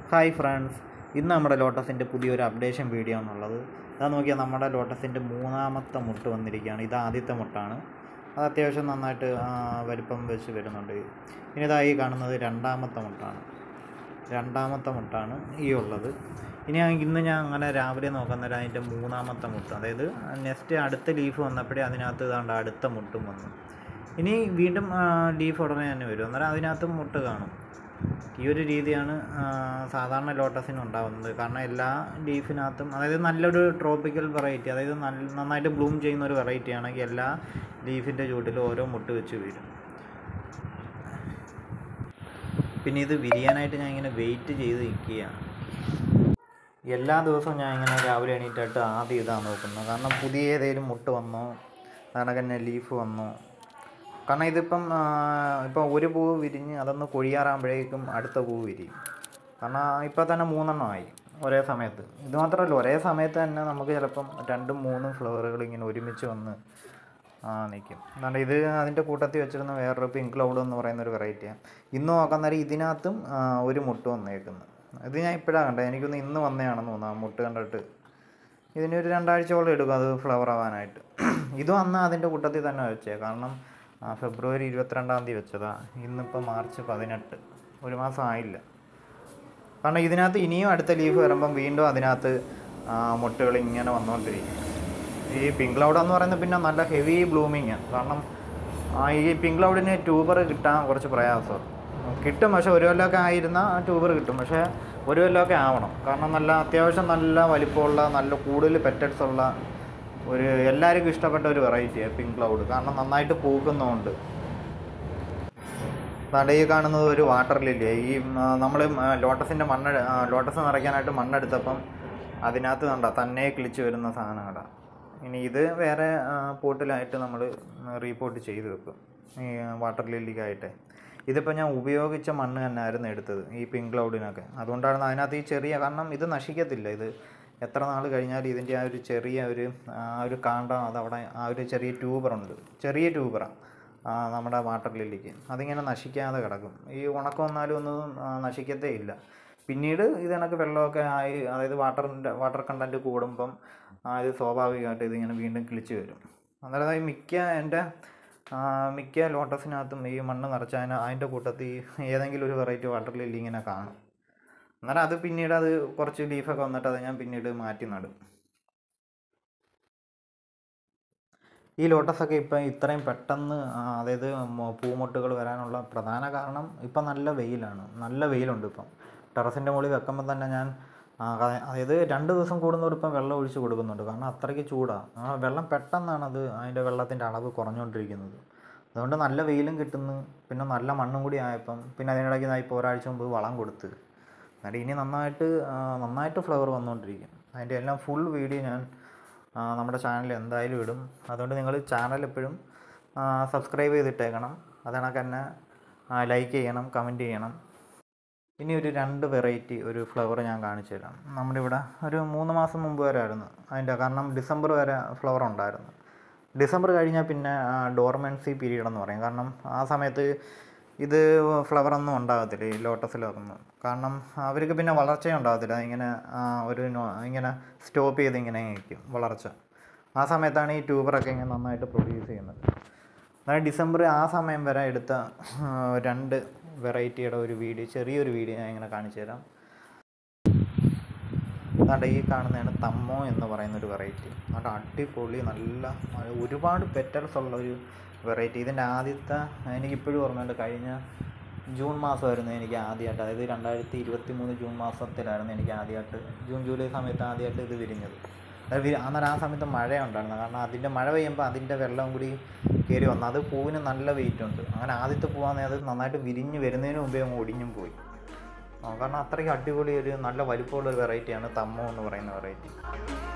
Hi friends, ഇന്ന് നമ്മുടെ ലോട്ടസിൻ്റെ പുതിയൊരു അപ്ഡേഷൻ വീഡിയോ ആണുള്ളത്. അതാ നോക്കിയാൽ നമ്മുടെ ലോട്ടസിൻ്റെ മൂന്നാമത്തെ മുട്ട് വന്നിരിക്കുകയാണ്. ഇത് ആദ്യത്തെ മുട്ടാണ്. അത് അത്യാവശ്യം നന്നായിട്ട് വലിപ്പം വെച്ച് വരുന്നുണ്ട്. ഇനി ഇതായി കാണുന്നത് രണ്ടാമത്തെ മുട്ടാണ് ഈ ഉള്ളത്. ഇന്ന് ഞാൻ അങ്ങനെ രാവിലെ നോക്കുന്നേരം അതിൻ്റെ മൂന്നാമത്തെ മുട്ട്, അതായത് നെക്സ്റ്റ് അടുത്ത ലീഫ് വന്നപ്പോഴേ അതിനകത്ത് ഇതാണ്ട് അടുത്ത മുട്ടും വന്നു. ഇനി വീണ്ടും ലീഫ് ഉടനെ തന്നെ വരും, അന്നേരം അതിനകത്തും മുട്ട് കാണും. ഈ ഒരു രീതിയാണ് സാധാരണ ലോട്ടസിന് ഉണ്ടാകുന്നത്. കാരണം എല്ലാ ലീഫിനകത്തും, അതായത് നല്ലൊരു ട്രോപ്പിക്കൽ വെറൈറ്റി, അതായത് നന്നായിട്ട് ബ്ലൂം ചെയ്യുന്ന ഒരു വെറൈറ്റി ആണെങ്കിൽ എല്ലാ ലീഫിൻ്റെ ചുവട്ടിലും ഓരോ മുട്ട് വെച്ച് വീഴും. പിന്നെ ഇത് വിരിയാനായിട്ട് ഞാൻ ഇങ്ങനെ വെയിറ്റ് ചെയ്ത് നിൽക്കുകയാണ്. എല്ലാ ദിവസവും ഞാൻ ഇങ്ങനെ രാവിലെ എണീറ്റിട്ട് ആദ്യം ഇതാണ് നോക്കുന്നത്. കാരണം പുതിയ ഏതെങ്കിലും മുട്ട് വന്നോ, കണക്ക് തന്നെ ലീഫ് വന്നോ. കാരണം ഇതിപ്പം ഒരു പൂവ് വിരിഞ്ഞ് അതൊന്ന് കൊഴിയാറാകുമ്പോഴേക്കും അടുത്ത പൂവ് വിരിയും. കാരണം ഇപ്പോൾ തന്നെ 3 എണ്ണമായി ഒരേ സമയത്ത്. ഇത് മാത്രമല്ല, ഒരേ സമയത്ത് തന്നെ നമുക്ക് ചിലപ്പം 2-3 ഫ്ലവറുകൾ ഇങ്ങനെ ഒരുമിച്ച് വന്ന് നിൽക്കും. അതുകൊണ്ട് ഇത് അതിൻ്റെ കൂട്ടത്തിൽ വെച്ചിരുന്ന വേറൊരു പിങ്ക് ക്ലൗഡ് എന്ന് പറയുന്നൊരു വെറൈറ്റിയാണ്. ഇന്ന് നോക്കുന്നേരം ഇതിനകത്തും ഒരു മുട്ട് വന്നേക്കുന്നു. ഇത് ഞാൻ ഇപ്പോഴാണ് കണ്ടത്. എനിക്കൊന്ന് ഇന്ന് വന്നതാണെന്ന് തോന്നുന്നു ആ മുട്ട് കണ്ടിട്ട്. ഇതിനൊരു 2 ആഴ്ചയോളം എടുക്കും അത് ഫ്ലവർ ആവാനായിട്ട്. ഇതും അന്ന് അതിൻ്റെ കൂട്ടത്തിൽ തന്നെ വെച്ചേ. കാരണം ഫെബ്രുവരി 22-ാം തീയതി വെച്ചതാണ്. ഇന്നിപ്പോൾ മാർച്ച് 18, ഒരു മാസം ആയില്ല. കാരണം ഇതിനകത്ത് ഇനിയും അടുത്ത ലീഫ് വരുമ്പം വീണ്ടും അതിനകത്ത് മുട്ടുകൾ ഇങ്ങനെ വന്നുകൊണ്ടിരിക്കും. ഈ പിങ്ക് ക്ലൗഡ് എന്ന് പറയുന്നത് പിന്നെ നല്ല ഹെവി ബ്ലൂമിങ്ങാണ്. കാരണം ഈ പിങ്ക് ക്ലൗഡിന് ട്യൂബർ കിട്ടാൻ കുറച്ച് പ്രയാസമാണ്. കിട്ടും, പക്ഷേ ഒരു കൊല്ലമൊക്കെ ആയിരുന്ന ട്യൂബർ കിട്ടും. പക്ഷേ ഒരു കൊല്ലമൊക്കെ ആവണം. കാരണം അത്യാവശ്യം നല്ല വലിപ്പമുള്ള, നല്ല കൂടുതൽ പെറ്റൽസ് ഉള്ള എല്ലാവർക്കും ഇഷ്ടപ്പെട്ട ഒരു വെറൈറ്റിയാണ് പിങ്ക് ക്ലൗഡ്. കാരണം നന്നായിട്ട് പൂക്കുന്നതുകൊണ്ട്. അതാണ്ട് ഈ കാണുന്നത് ഒരു വാട്ടർ ലില്ലിയാണ്. ഈ നമ്മൾ ലോട്ടസ് നിറയ്ക്കാനായിട്ട് മണ്ണെടുത്തപ്പം അതിനകത്ത് തന്നെ കിളിച്ച് വരുന്ന സാധനങ്ങളാണ്. ഇനി ഇത് വേറെ പോട്ടിലായിട്ട് നമ്മൾ റീപോർട്ട് ചെയ്ത് വെക്കും, ഈ വാട്ടർ ലില്ലിക്കായിട്ട്. ഇതിപ്പോൾ ഞാൻ ഉപയോഗിച്ച മണ്ണ് തന്നെയായിരുന്നു എടുത്തത് ഈ പിങ്ക് ക്ലൗഡിനൊക്കെ. അതുകൊണ്ടാണ് അതിനകത്ത് ഈ ചെറിയ, കാരണം ഇത് നശിക്കത്തില്ല. ഇത് എത്ര നാൾ കഴിഞ്ഞാലും ഇതിൻ്റെ ആ ഒരു ചെറിയ ഒരു കാണ്ടം, അതവിടെ ആ ഒരു ചെറിയ ട്യൂബറുണ്ട്, ചെറിയ ട്യൂബറാണ് നമ്മുടെ വാട്ടർ ലില്ലിക്ക്. അതിങ്ങനെ നശിക്കാതെ കിടക്കും. ഈ ഉണക്കം വന്നാലും ഒന്നും നശിക്കത്തേ ഇല്ല. പിന്നീട് ഇത് കണക്ക് വെള്ളമൊക്കെ ആയി, അതായത് വാട്ടർ കണ്ടൻറ്റ് കൂടുമ്പം ഇത് സ്വാഭാവികമായിട്ട് ഇതിങ്ങനെ വീണ്ടും കിളിച്ച് വരും. അന്നേരം മിക്ക ലോട്ടസിനകത്തും ഈ മണ്ണ് നിറച്ചാൽ അതിൻ്റെ കൂട്ടത്തിൽ ഏതെങ്കിലും ഒരു വെറൈറ്റി വാട്ടർ ലില്ലി ഇങ്ങനെ കാണും. അന്നേരം അത് പിന്നീട് കുറച്ച് ലീഫൊക്കെ വന്നിട്ട് അത് ഞാൻ പിന്നീട് മാറ്റി നടും. ഈ ലോട്ടസൊക്കെ ഇപ്പം ഇത്രയും പെട്ടെന്ന്, അതായത് പൂമൊട്ടുകൾ വരാനുള്ള പ്രധാന കാരണം ഇപ്പം നല്ല വെയിലാണ്. നല്ല വെയിലുണ്ട് ഇപ്പം. ടെറസിൻ്റെ മുകളിൽ വെക്കുമ്പോൾ തന്നെ ഞാൻ അതായത് 2 ദിവസം കൂടുന്നവർ ഇപ്പം വെള്ളം ഒഴിച്ച് കൊടുക്കുന്നുണ്ട്. കാരണം അത്രയ്ക്ക് ചൂടാണ്. വെള്ളം പെട്ടെന്നാണ് അതിൻ്റെ വെള്ളത്തിൻ്റെ അളവ് കുറഞ്ഞുകൊണ്ടിരിക്കുന്നത്. അതുകൊണ്ട് നല്ല വെയിലും കിട്ടുന്നു, പിന്നെ നല്ല മണ്ണും കൂടി ആയപ്പം, പിന്നെ അതിനിടയ്ക്ക് ഇപ്പോൾ ഒരാഴ്ച മുമ്പ് വളം കൊടുത്ത്. എന്നിട്ട് ഇനി നന്നായിട്ട് ഫ്ലവർ വന്നുകൊണ്ടിരിക്കും. അതിൻ്റെ എല്ലാം ഫുൾ വീഡിയോ ഞാൻ നമ്മുടെ ചാനലിൽ എന്തായാലും ഇടും. അതുകൊണ്ട് നിങ്ങൾ ചാനൽ എപ്പോഴും സബ്സ്ക്രൈബ് ചെയ്തിട്ടേക്കണം. അതണക്ക് തന്നെ ലൈക്ക് ചെയ്യണം, കമൻറ്റ് ചെയ്യണം. ഇനി ഒരു 2 വെറൈറ്റി ഒരു ഫ്ലവർ ഞാൻ കാണിച്ചു തരാം. നമ്മുടെ ഇവിടെ ഒരു 3 മാസം മുമ്പ് വരെ ആയിരുന്നു അതിൻ്റെ, കാരണം ഡിസംബർ വരെ ഫ്ലവർ ഉണ്ടായിരുന്നു. ഡിസംബർ കഴിഞ്ഞാൽ പിന്നെ ഡോർമെൻസി പീരീഡ് എന്ന് പറയും. കാരണം ആ സമയത്ത് ഇത് ഫ്ലവറൊന്നും ഉണ്ടാകത്തില്ല ഈ ലോട്ടസിലൊന്നും. കാരണം അവർക്ക് പിന്നെ വളർച്ച ഉണ്ടാകത്തില്ല. ഇങ്ങനെ സ്റ്റോപ്പ് ചെയ്ത് ഇങ്ങനെ നിൽക്കും വളർച്ച. ആ സമയത്താണ് ഈ ട്യൂബറൊക്കെ ഇങ്ങനെ നന്നായിട്ട് പ്രൊഡ്യൂസ് ചെയ്യുന്നത്. അതായത് ഡിസംബർ ആ സമയം വരെ എടുത്ത 2 വെറൈറ്റിയുടെ ഒരു വീഡിയോ, ചെറിയൊരു വീഡിയോ ഞാൻ ഇങ്ങനെ കാണിച്ചു തരാം. അതുകൊണ്ട് ഈ കാണുന്നതാണ് തമ്മോ എന്ന് പറയുന്നൊരു വെറൈറ്റി. അതുകൊണ്ട് അടിപൊളി, നല്ല ഒരുപാട് പെറ്റൽസ് ഉള്ളൊരു വെറൈറ്റി. ഇതിൻ്റെ എനിക്കിപ്പോഴും ഓർമ്മയുണ്ട്, കഴിഞ്ഞ ജൂൺ മാസമായിരുന്നു എനിക്ക് ആദ്യമായിട്ട്, അതായത് 2023 ജൂൺ മാസത്തിലായിരുന്നു എനിക്ക് ആദ്യമായിട്ട്, ജൂൺ ജൂലൈ സമയത്ത് ആദ്യമായിട്ട് ഇത് വിരിഞ്ഞത്. അന്നേരം ആ സമയത്ത് മഴ ഉണ്ടായിരുന്നു. കാരണം അതിൻ്റെ മഴ പെയ്യുമ്പോൾ അതിൻ്റെ വെള്ളം കൂടി കയറി വന്നു. അത് പൂവിന് നല്ല വെയിറ്റ് ഉണ്ട്. അങ്ങനെ ആദ്യത്തെ പൂവാണെങ്കിൽ അത് നന്നായിട്ട് വിരിഞ്ഞ് വരുന്നതിന് മുമ്പേ ഒടിഞ്ഞും പോയി. കാരണം അത്രയ്ക്ക് അടിപൊളി, ഒരു നല്ല വലിപ്പമുള്ളൊരു വെറൈറ്റിയാണ് തമ്മോ എന്ന് പറയുന്ന വെറൈറ്റി.